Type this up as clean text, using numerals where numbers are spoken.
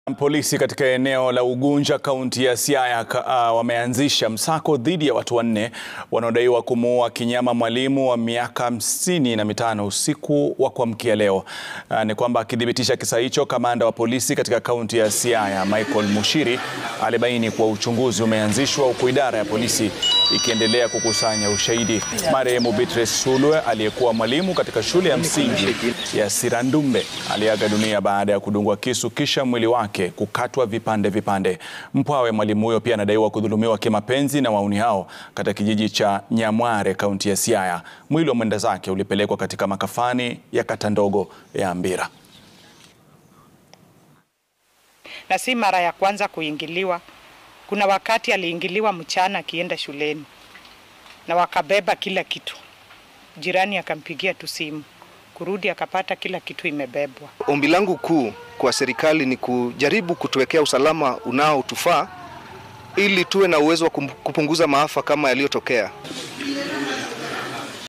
Polisi katika eneo la Ugunja, kaunti ya Siaya wameanzisha msako dhidi ya watu wanne wanaodaiwa kumuua kinyama mwalimu wa miaka 55 usiku wa kuamkia leo. Ni kwamba akidhibitisha kisa hicho, kamanda wa polisi katika kaunti ya Siaya, Michael Mushiri, alibaini kuwa uchunguzi umeanzishwa huku idara ya polisi ikiendelea kukusanya ushahidi. Marehemu Beatrice Sulwe, aliyekuwa mwalimu katika shule ya msingi ya Sirandumbe, aliaga dunia baada ya kudungwa kisu kisha mwili wake kukatwa vipande vipande. Mpwawe mwalimu huyo pia anadaiwa kudhulumiwa kimapenzi na wauni hao katika kijiji cha Nyamware, kaunti ya Siaya. Mwili wa mwenda zake ulipelekwa katika makafani ya kata ndogo ya Ambira. Na si mara ya kwanza kuingiliwa. Kuna wakati aliingiliwa mchana akienda shuleni na wakabeba kila kitu. Jirani akampigia tu simu, kurudi akapata kila kitu imebebwa. Ombi langu kuu kwa serikali ni kujaribu kutuwekea usalama unaotufaa ili tuwe na uwezo wa kupunguza maafa kama yaliyotokea.